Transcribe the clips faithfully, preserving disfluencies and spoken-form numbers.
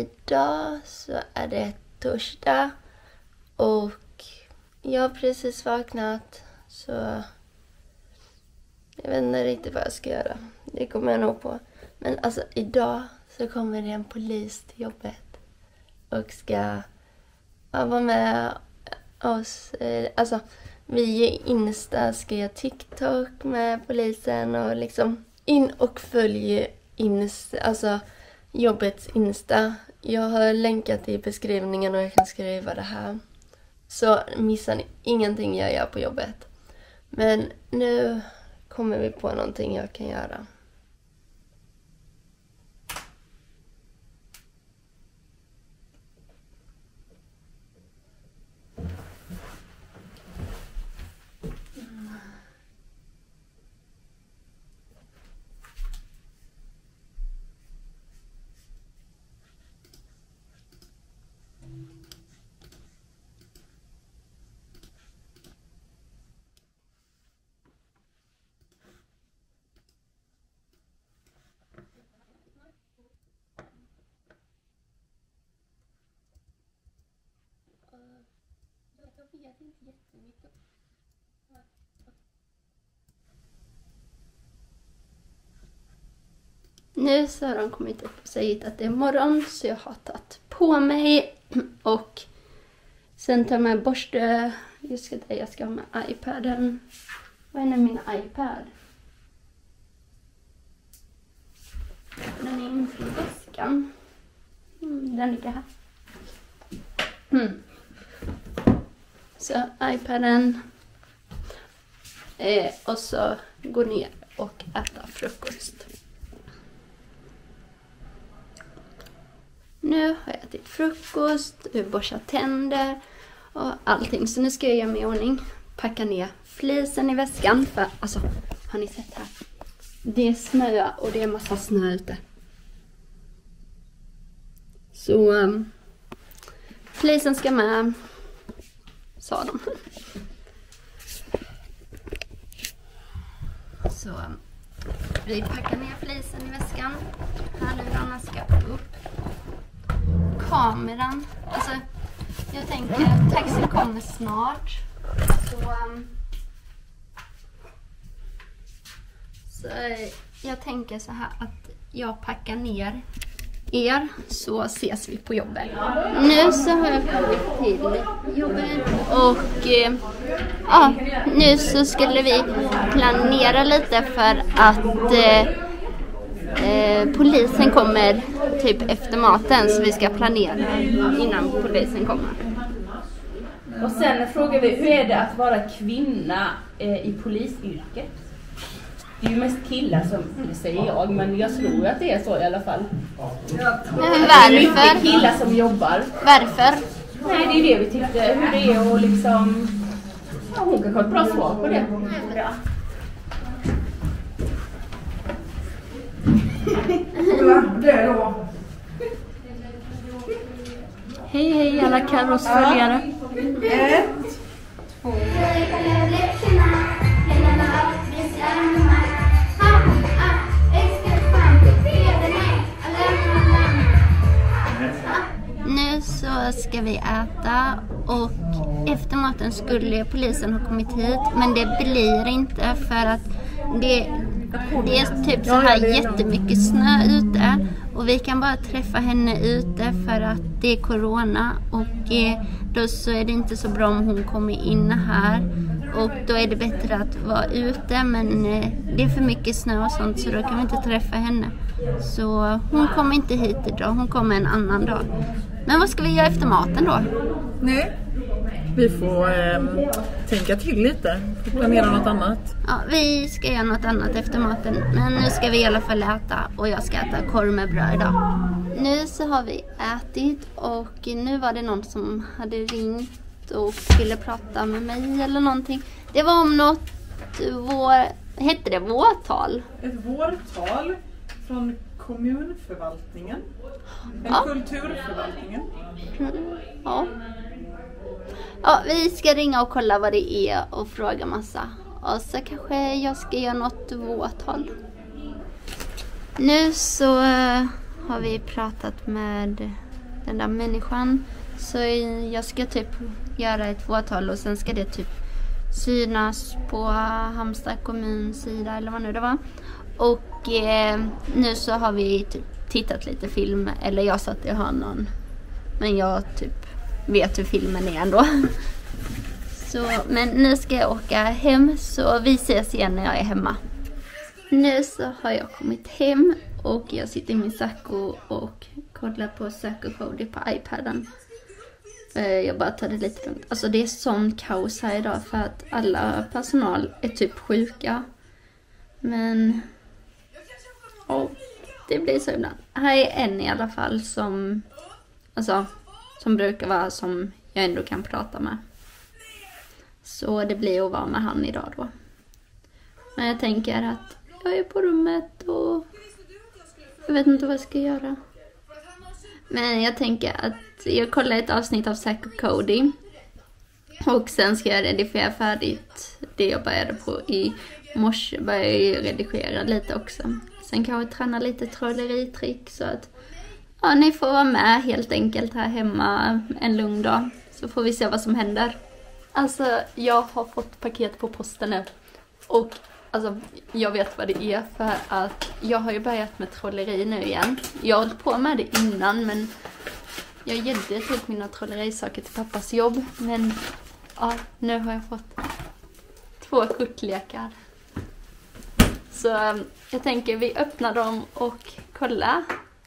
idag så är det torsdag och jag har precis vaknat, så jag vet inte riktigt vad jag ska göra. Det kommer jag nog på. Men alltså idag så kommer det en polis till jobbet och ska ja, vara med oss. Alltså vi i Insta ska göra TikTok med polisen och liksom in och följ Insta, alltså jobbets Insta. Jag har länkat i beskrivningen och jag kan skriva det här. Så missar ni ingenting jag gör på jobbet. Men nu kommer vi på någonting jag kan göra. Jag vet inte jättemycket. Nu så har de kommit upp och sagt att det är morgon, så jag har tagit på mig och sen tar jag med borste. Jag ska, jag ska ha med iPaden. Vad är nu min iPad? Den är inte i väskan. Mm, den ligger här. Mm. Så iPaden. Eh, och så gå ner och äta frukost. Nu har jag ätit frukost, borstat tänder och allting. Så nu ska jag göra mig i ordning. Packa ner flisen i väskan. För alltså, har ni sett här? Det är snö och det är massa snö ute. Så um, flisen ska med, sa de. Så um, vi packar ner flisen i väskan. Hörlurarna ska upp. Kameran. Alltså, jag tänker att taxin kommer snart. Så, um, så jag tänker så här att jag packar ner er, så ses vi på jobbet. Nu så har jag kommit till jobbet och eh, ja, nu så skulle vi planera lite för att eh, eh, polisen kommer typ efter maten, så vi ska planera innan polisen kommer. Och sen frågar vi, hur är det att vara kvinna eh, i polisyrket? Det är ju mest killar som, det säger jag, men jag tror ju att det är så i alla fall. Men varför? Det är mycket killar som jobbar. Varför? Nej, det är det vi tyckte, hur det är och liksom, ja, hon kan ha ett bra svar på det. Bra. Det då. Hej hej alla Carros följare. Ett, två. Nu så ska vi äta och efter maten skulle polisen ha kommit hit, men det blir inte för att det, det är typ så här jättemycket snö ute och vi kan bara träffa henne ute för att det är corona, och då så är det inte så bra om hon kommer in här, och då är det bättre att vara ute, men det är för mycket snö och sånt så då kan vi inte träffa henne. Så hon kommer inte hit idag, hon kommer en annan dag. Men vad ska vi göra efter maten då? Nej, vi får eh, tänka till lite, planera något annat. Ja, vi ska göra något annat efter maten, men nu ska vi i alla fall äta, och jag ska äta korv med bröd idag. Nu så har vi ätit och nu var det någon som hade ringt och ville prata med mig eller någonting. Det var om något, vår, hette det vårtal? Ett vårtal från kommunförvaltningen. En Ja. kulturförvaltningen. Mm, ja. Ja, vi ska ringa och kolla vad det är och fråga massa. Och så kanske jag ska göra något vårtal. Nu så uh, har vi pratat med den där människan. Så jag ska typ göra ett fåtal och sen ska det typ synas på Halmstad kommuns sida eller vad nu det var. Och eh, nu så har vi typ tittat lite film, eller jag sa att jag har någon, men jag typ vet hur filmen är ändå. Så, men nu ska jag åka hem, så vi ses igen när jag är hemma. Nu så har jag kommit hem och jag sitter i min Sacco och kollar på Sacco Cody på iPaden. Jag bara tar det lite lugnt. Alltså det är sån kaos här idag för att alla personal är typ sjuka. Men oh, det blir så ibland. Här är en i alla fall som, alltså, som brukar vara som jag ändå kan prata med. Så det blir att vara med han idag då. Men jag tänker att jag är på rummet och jag vet inte vad jag ska göra. Men jag tänker att jag kollar ett avsnitt av Sacco Cody. Och sen ska jag redigera färdigt det jag började på i morse. Börjar jag redigera lite också. Sen kan jag träna lite trolleritrick så att ja, ni får vara med helt enkelt här hemma en lugn dag. Så får vi se vad som händer. Alltså jag har fått paket på posten nu. Och alltså, jag vet vad det är för att jag har ju börjat med trolleri nu igen. Jag har hållit på med det innan men jag gällde typ mina trollerisaker till pappas jobb. Men ja, nu har jag fått två kortlekar. Så jag tänker vi öppnar dem och kollar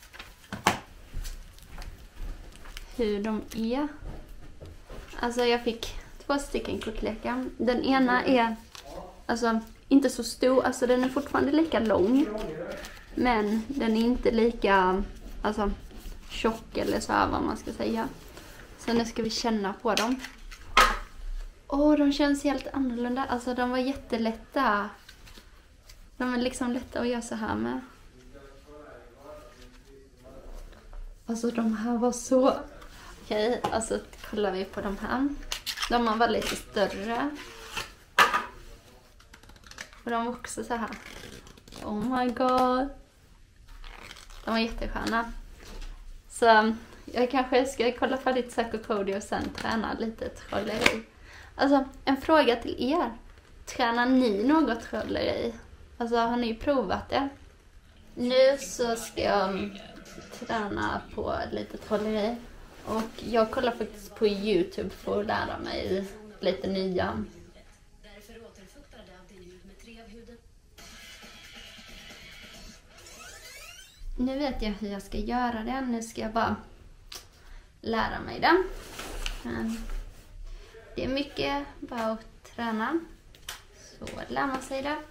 hur de är. Alltså jag fick två stycken kortlekar. Den ena är alltså inte så stor, alltså den är fortfarande lika lång. Men den är inte lika alltså tjock eller så här vad man ska säga. Så nu ska vi känna på dem. Åh, oh, de känns helt annorlunda. Alltså de var jättelätta. De är liksom lätta att göra så här med. Alltså de här var så... Okej, okay, alltså kollar vi på de här. De var lite större. Och de var också så här. Oh my god. De var jättesköna. Så jag kanske ska kolla färdigt Sacco Cody och sen träna lite trolleri. Alltså en fråga till er. Tränar ni något trolleri? Alltså har ni provat det? Nu så ska jag träna på lite trolleri. Och jag kollar faktiskt på YouTube för att lära mig lite nya. Nu vet jag hur jag ska göra det. Nu ska jag bara lära mig det. Men det är mycket bara att träna. Så lär man sig det.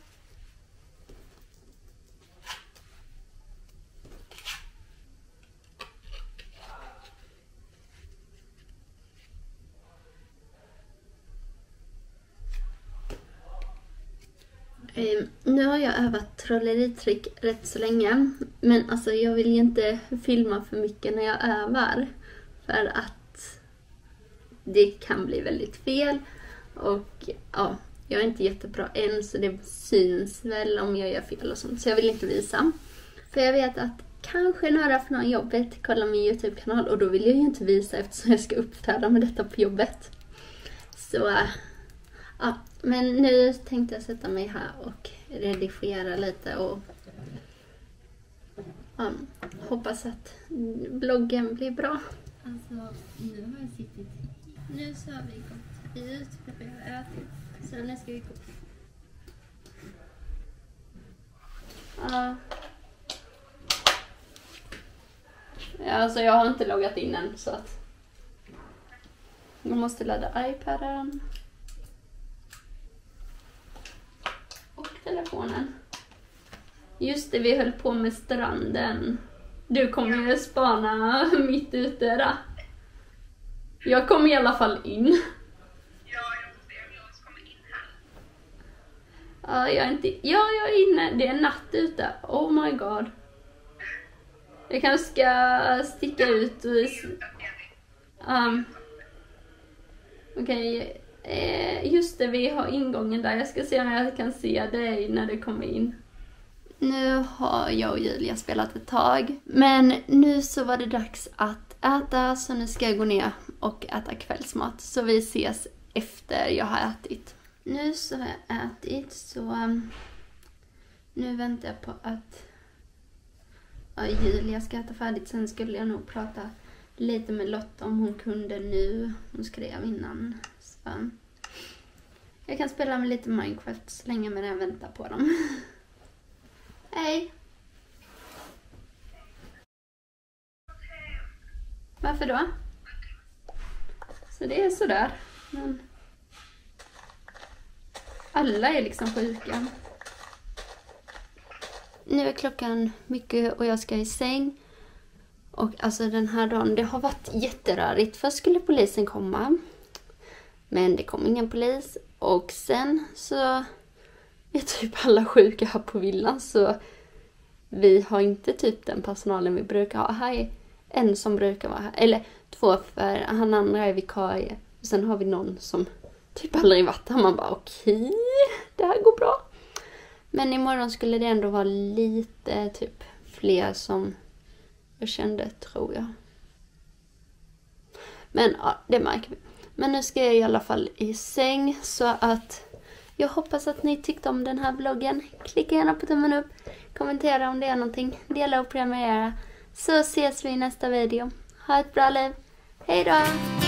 Um, nu har jag övat trolleritrick rätt så länge. Men alltså jag vill ju inte filma för mycket när jag övar. För att det kan bli väldigt fel. Och ja, jag är inte jättebra än så det syns väl om jag gör fel och sånt. Så jag vill inte visa. För jag vet att kanske några från jobbet kollar min YouTube-kanal. Och då vill jag ju inte visa eftersom jag ska uppträda med detta på jobbet. Så ja, men nu tänkte jag sätta mig här och redigera lite och ja, hoppas att bloggen blir bra. Alltså, nu har jag sittit. Nu så har vi gått ut, vi har ätit. Så nu ska vi gå. Ja. Ja, alltså jag har inte loggat in än så att man måste ladda iPaden. Och telefonen. Just det, vi höll på med stranden. Du kommer ju spana mitt ute där. Jag kom i alla fall in. Ja, jag får se om jag kommer in här. Ja, jag är inte... Ja, jag är inne. Det är natt ute. Oh my god. Jag kanske ska sticka ut och... Um, Okej. Okay. Eh, just det, vi har ingången där. Jag ska se om jag kan se dig när det kommer in. Nu har jag och Julia spelat ett tag. Men nu så var det dags att äta, så nu ska jag gå ner och äta kvällsmat. Så vi ses efter jag har ätit. Nu så har jag ätit, så um, nu väntar jag på att ja, Julia ska äta färdigt. Sen skulle jag nog prata lite med Lotta om hon kunde nu. Hon skrev innan. Så jag kan spela med lite Minecraft så länge medan jag väntar på dem. Hej! Varför då? Så det är sådär. Men alla är liksom sjuka. Nu är klockan mycket och jag ska i säng. Och alltså den här dagen, det har varit jätterörigt. Först skulle polisen komma. Men det kom ingen polis. Och sen så är typ alla sjuka här på villan. Så vi har inte typ den personalen vi brukar ha. Här är en som brukar vara här. Eller två, för han andra är vikarie. Och sen har vi någon som typ aldrig varit här. Man bara okej, det här går bra. Men imorgon skulle det ändå vara lite typ fler som jag kände, tror jag. Men ja, det märker vi. Men nu ska jag i alla fall i säng, så att jag hoppas att ni tyckte om den här vloggen. Klicka gärna på tummen upp, kommentera om det är någonting, dela och prenumerera. Så ses vi i nästa video. Ha ett bra liv. Hej då!